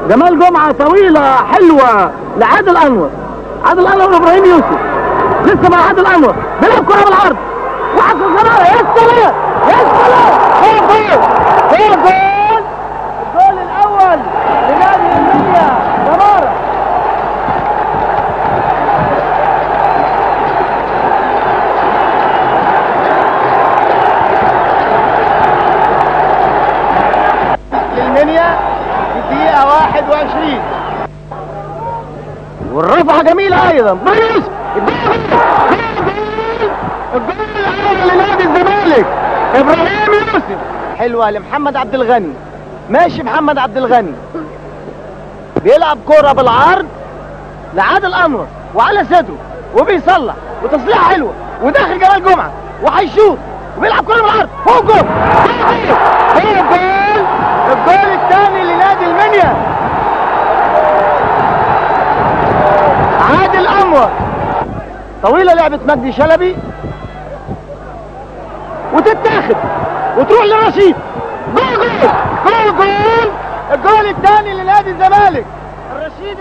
جمال جمعة طويلة حلوة لعادل أنور. عادل أنور وإبراهيم يوسف. لسه مع عادل أنور بيلعب كرة بالعرض. وحسن صلاح. يا سلام يا سلام. هو جول. هو جول. الجول الأول لنادي المنيا جمارة. للمنيا في الدقيقة 21. والرفعة جميلة أيضا. بيوسف. الجول الأول لنادي الزمالك إبراهيم يوسف. حلوة لمحمد عبد الغني. ماشي محمد عبد الغني بيلعب كرة بالعرض لعادل أنور وعلى صدره وبيصلح وتصليحة حلوة وداخل جمال جمعة وهيشوط وبيلعب كرة بالعرض. هو جول. هو جول. الجول الثاني لنادي المنيا. عادل أنور. طويلة لعبة مجدي شلبي وتتاخد وتروح لرشيد. جول جول جول جول. الجول الثاني لنادي الزمالك. الرشيد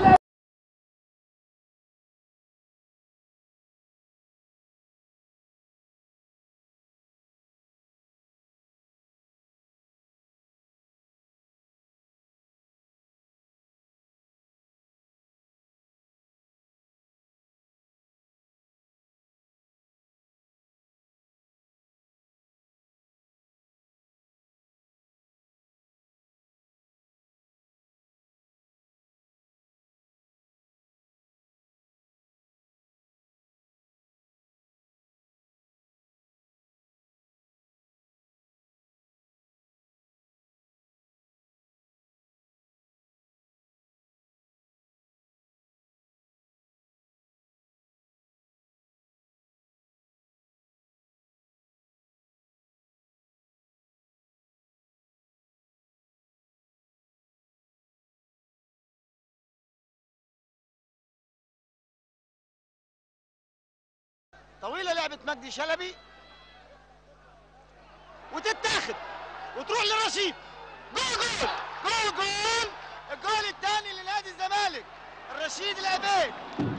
طويلة لعبة مجدي شلبي وتتاخد وتروح لرشيد. جول جول جول جول. الجول الثاني لنادي الزمالك. الرشيد العبيد.